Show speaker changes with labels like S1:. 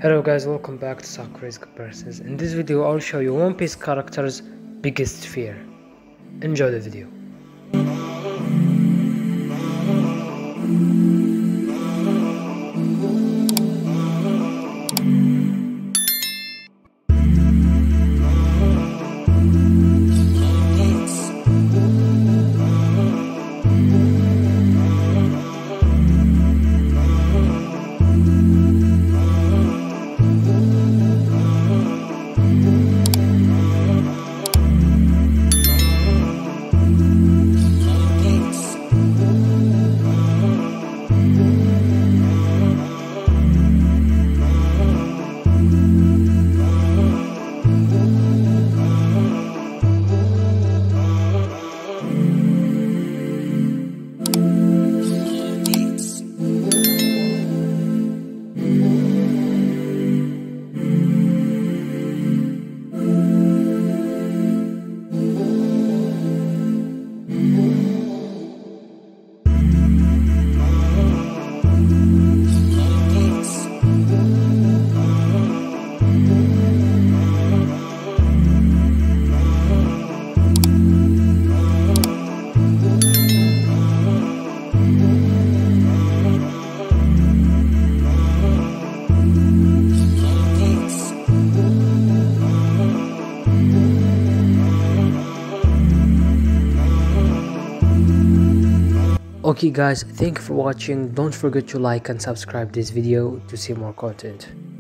S1: Hello guys, welcome back to Sakura's Comparisons. In this video I'll show you One Piece characters' biggest fear. Enjoy the video. Okay guys, thank you for watching. Don't forget to like and subscribe this video to see more content.